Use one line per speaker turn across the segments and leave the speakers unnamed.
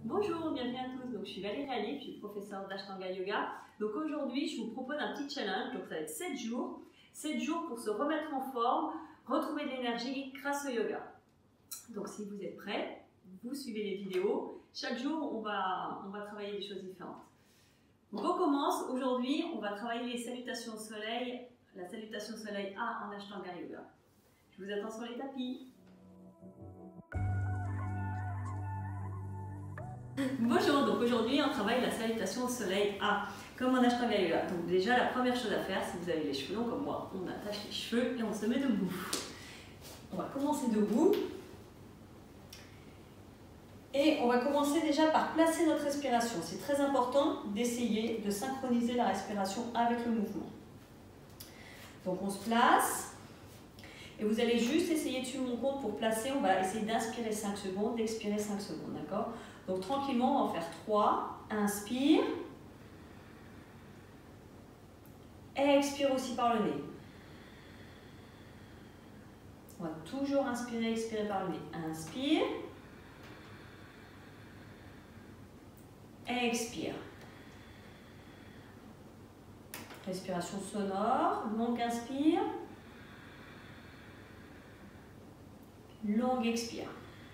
Bonjour, bienvenue à tous. Donc, je suis Valérie Ali, je suis professeure d'Ashtanga Yoga. Donc aujourd'hui, je vous propose un petit challenge. Donc ça va être 7 jours. 7 jours pour se remettre en forme, retrouver de l'énergie grâce au yoga. Donc si vous êtes prêts, vous suivez les vidéos. Chaque jour, on va travailler des choses différentes. Donc on commence. Aujourd'hui, on va travailler les salutations au soleil, la salutation au soleil A en Ashtanga Yoga. Je vous attends sur les tapis. Bonjour, donc aujourd'hui on travaille la salutation au soleil A, comme en Ashtanga Yoga. Donc déjà la première chose à faire, si vous avez les cheveux longs comme moi, on attache les cheveux et on se met debout. On va commencer debout. Et on va commencer déjà par placer notre respiration. C'est très important d'essayer de synchroniser la respiration avec le mouvement. Donc on se place. Et vous allez juste essayer de suivre mon compte pour placer. On va essayer d'inspirer 5 secondes, d'expirer 5 secondes, d'accord? Donc tranquillement, on va en faire 3. Inspire. Expire aussi par le nez. On va toujours inspirer, expirer par le nez. Inspire. Expire. Respiration sonore. Longue inspire. Longue expire.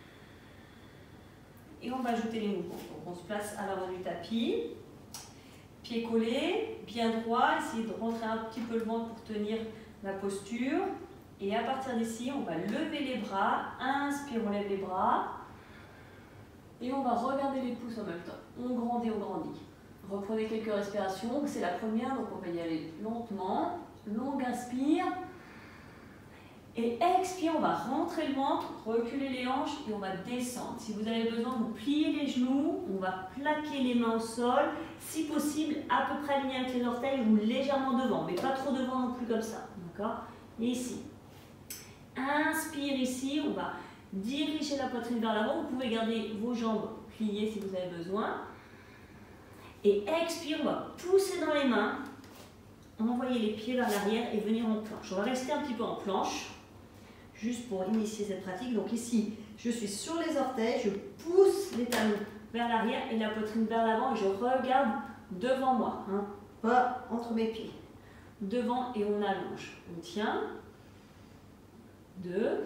Et on va ajouter les mouvements. Donc on se place à l'avant du tapis, pieds collés, bien droit, essayez de rentrer un petit peu le ventre pour tenir la posture. Et à partir d'ici, on va lever les bras, inspire, on lève les bras. Et on va regarder les pouces en même temps. On grandit, on grandit. Reprenez quelques respirations, c'est la première, donc on va y aller lentement. Longue inspire. Et expire, on va rentrer le ventre, reculer les hanches et on va descendre. Si vous avez besoin, vous pliez les genoux, on va plaquer les mains au sol. Si possible, à peu près aligné avec les orteils ou légèrement devant, mais pas trop devant non plus comme ça. D'accord? Et ici. Inspire ici, on va diriger la poitrine vers l'avant. Vous pouvez garder vos jambes pliées si vous avez besoin. Et expire, on va pousser dans les mains, envoyer les pieds vers l'arrière et venir en planche. On va rester un petit peu en planche. Juste pour initier cette pratique. Donc ici, je suis sur les orteils, je pousse les talons vers l'arrière et la poitrine vers l'avant et je regarde devant moi, hein, pas entre mes pieds. Devant et on allonge. On tient. 2,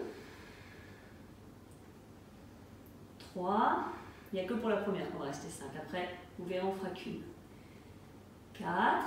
3, il n'y a que pour la première qu'on va rester 5. Après, vous verrez, on fera qu'une. 4,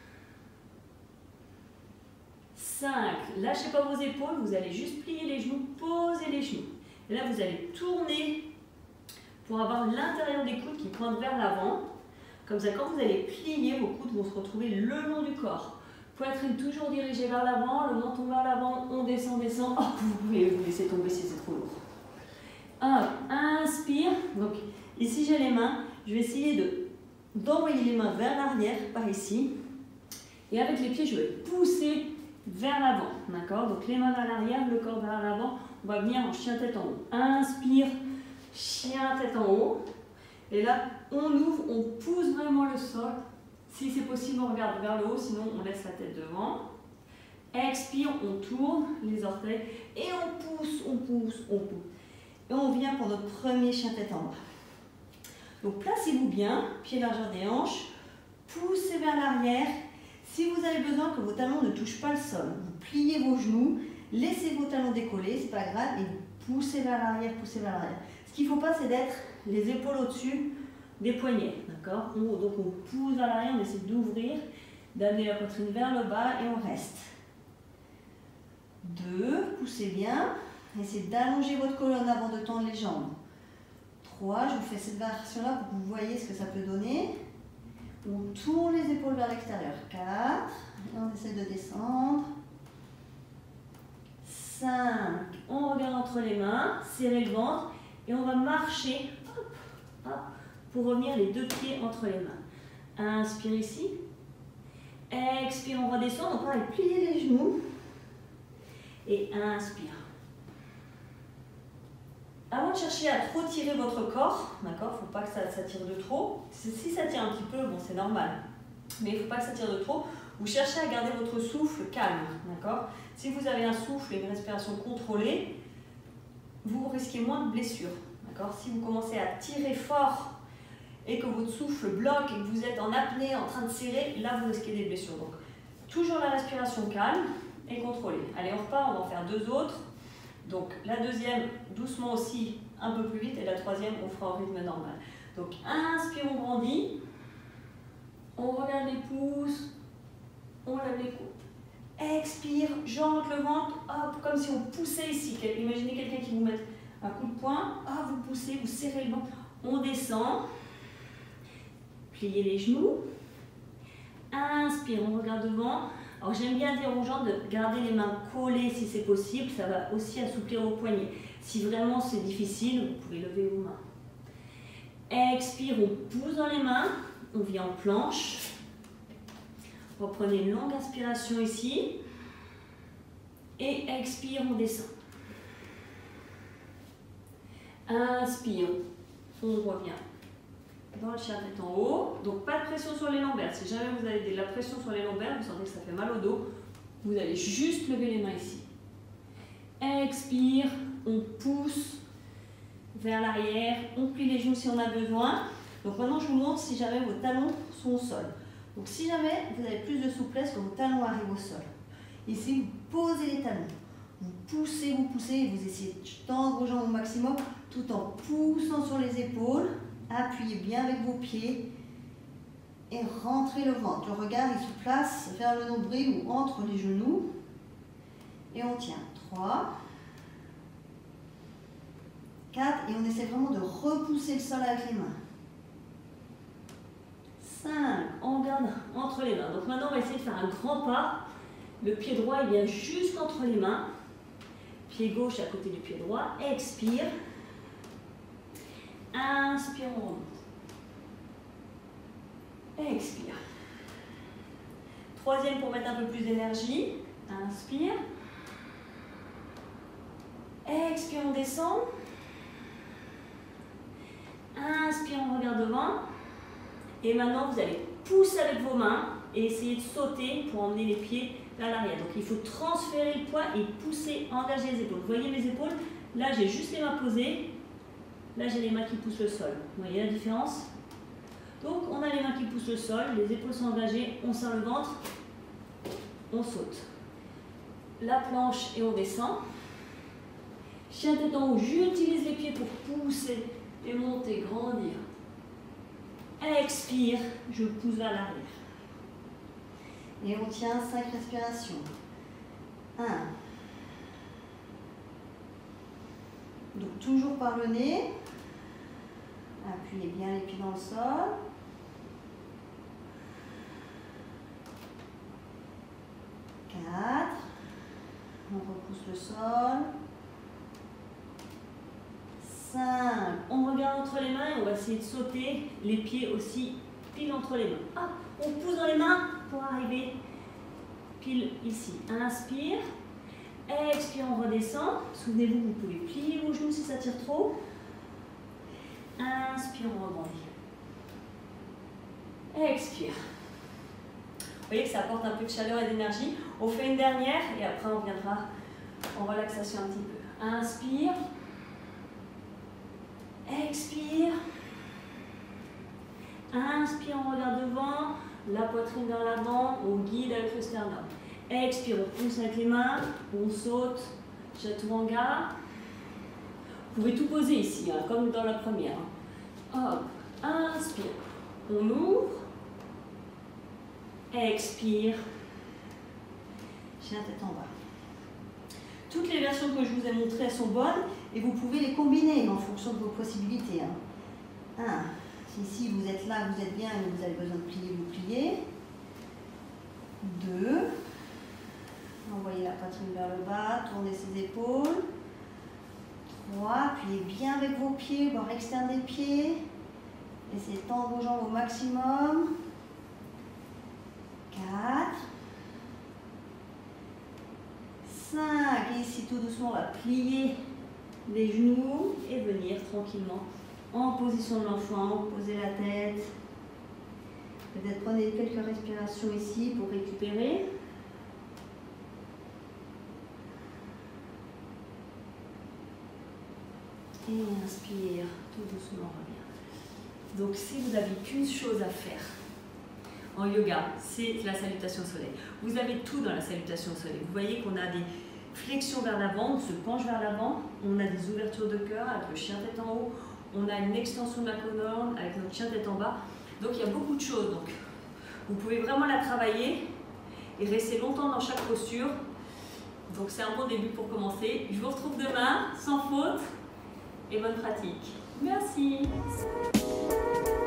5, lâchez pas vos épaules, vous allez juste plier les genoux, poser les genoux. Et là, vous allez tourner pour avoir l'intérieur des coudes qui pointent vers l'avant. Comme ça, quand vous allez plier, vos coudes vont se retrouver le long du corps. Poitrine toujours dirigée vers l'avant, le menton vers l'avant, on descend, descend. Oh, vous pouvez vous laisser tomber si c'est trop lourd. 1, inspire. Donc ici, j'ai les mains. Je vais essayer d'envoyer les mains vers l'arrière, par ici. Et avec les pieds, je vais pousser vers l'avant, d'accord? Donc les mains vers l'arrière, le corps vers l'avant. On va venir en chien tête en haut. Inspire, chien tête en haut. Et là, on ouvre, on pousse vraiment le sol. Si c'est possible, on regarde vers le haut, sinon on laisse la tête devant. Expire, on tourne les orteils et on pousse, on pousse, on pousse. Et on vient pour notre premier chien tête en bas. Donc placez-vous bien, pied largeur des hanches, poussez vers l'arrière. Si vous avez besoin que vos talons ne touchent pas le sol, vous pliez vos genoux, laissez vos talons décollés, c'est pas grave, et vous poussez vers l'arrière, poussez vers l'arrière. Ce qu'il ne faut pas, c'est d'être les épaules au-dessus des poignets, d'accord? Donc on pousse vers l'arrière, on essaie d'ouvrir, d'amener la poitrine vers le bas et on reste. 2, poussez bien, essayez d'allonger votre colonne avant de tendre les jambes. 3, je vous fais cette variation-là pour que vous voyez ce que ça peut donner. On tourne les épaules vers l'extérieur. 4. Et on essaie de descendre. 5. On regarde entre les mains, serrer le ventre. Et on va marcher hop, hop, pour revenir les deux pieds entre les mains. Inspire ici. Expire, on redescend. Donc pareil, plier les genoux. Et inspire. Avant de chercher à trop tirer votre corps, d'accord, il ne faut pas que ça tire de trop. Si ça tire un petit peu, bon, c'est normal. Mais il ne faut pas que ça tire de trop. Vous cherchez à garder votre souffle calme, d'accord. Si vous avez un souffle et une respiration contrôlée, vous risquez moins de blessures, d'accord. Si vous commencez à tirer fort et que votre souffle bloque et que vous êtes en apnée, en train de serrer, là vous risquez des blessures. Donc toujours la respiration calme et contrôlée. Allez, on repart, on va en faire deux autres. Donc la deuxième, doucement aussi, un peu plus vite, et la troisième, on fera au rythme normal. Donc inspire, on grandit, on regarde les pouces, on lève les coudes. Expire, j'entre le ventre, hop, comme si on poussait ici. Imaginez quelqu'un qui vous met un coup de poing, hop, vous poussez, vous serrez le ventre, on descend, pliez les genoux, inspire, on regarde devant. Alors j'aime bien dire aux gens de garder les mains collées si c'est possible, ça va aussi assouplir vos poignets. Si vraiment c'est difficile, vous pouvez lever vos mains. Expire, on pousse dans les mains, on vient en planche. Reprenez une longue inspiration ici. Et expire, on descend. Inspire, on revient dans le chien tête en haut. Donc pas de pression sur les lombaires. Si jamais vous avez de la pression sur les lombaires, vous sentez que ça fait mal au dos, vous allez juste lever les mains ici. Expire, on pousse vers l'arrière, on plie les genoux si on a besoin. Donc maintenant je vous montre si jamais vos talons sont au sol. Donc si jamais vous avez plus de souplesse quand vos talons arrivent au sol. Ici, vous posez les talons. Vous poussez, et vous essayez de tendre vos jambes au maximum tout en poussant sur les épaules. Appuyez bien avec vos pieds et rentrez le ventre. Le regard il se place vers le nombril ou entre les genoux. Et on tient. 3, 4 et on essaie vraiment de repousser le sol avec les mains. 5, on garde entre les mains. Donc maintenant on va essayer de faire un grand pas. Le pied droit il vient jusqu'entre les mains. Pied gauche à côté du pied droit. Expire. Inspire, on remonte. Expire. Troisième pour mettre un peu plus d'énergie. Inspire. Expire, on descend. Inspire, on regarde devant. Et maintenant, vous allez pousser avec vos mains et essayer de sauter pour emmener les pieds vers l'arrière. Donc, il faut transférer le poids et pousser, engager les épaules. Vous voyez mes épaules? Là, j'ai juste les mains posées. Là, j'ai les mains qui poussent le sol. Vous voyez la différence? Donc, on a les mains qui poussent le sol, les épaules sont engagées, on serre le ventre, on saute. La planche et on descend. Chien tête en haut, j'utilise les pieds pour pousser et monter, grandir. Expire, je pousse vers l'arrière. Et on tient 5 respirations. 1. Donc toujours par le nez. Appuyez bien les pieds dans le sol. 4. On repousse le sol. 5. On regarde entre les mains et on va essayer de sauter les pieds aussi pile entre les mains. Hop, on pousse dans les mains pour arriver pile ici. Inspire. Expire, on redescend. Souvenez-vous, vous pouvez plier vos genoux si ça tire trop. Inspire, on rebondit. Expire. Vous voyez que ça apporte un peu de chaleur et d'énergie. On fait une dernière et après on viendra en relaxation un petit peu. Inspire. Expire. Inspire, on regarde devant. La poitrine vers l'avant. On guide avec le sternum. Expire, on pousse avec les mains. On saute. Chaturanga. Vous pouvez tout poser ici, hein, comme dans la première. Hop. Inspire. On ouvre. Expire. Chien tête en bas. Toutes les versions que je vous ai montrées, elles sont bonnes et vous pouvez les combiner en fonction de vos possibilités. 1. Si ici vous êtes là, vous êtes bien et vous avez besoin de plier, vous pliez. 2. Envoyez la poitrine vers le bas, tournez ses épaules. 3. Appuyez bien avec vos pieds, bord externe des pieds. Essayez de tendre vos jambes au maximum. 4. 5. Et ici, tout doucement, on va plier les genoux et venir tranquillement en position de l'enfant. Posez la tête. Peut-être prenez quelques respirations ici pour récupérer. Et inspire, tout doucement, revient. Donc si vous n'avez qu'une chose à faire en yoga, c'est la salutation au soleil. Vous avez tout dans la salutation au soleil. Vous voyez qu'on a des flexions vers l'avant, on se penche vers l'avant, on a des ouvertures de cœur avec le chien tête en haut, on a une extension de la colonne avec notre chien tête en bas. Donc il y a beaucoup de choses. Donc, vous pouvez vraiment la travailler et rester longtemps dans chaque posture. Donc c'est un bon début pour commencer. Je vous retrouve demain, sans faute, et bonne pratique. Merci.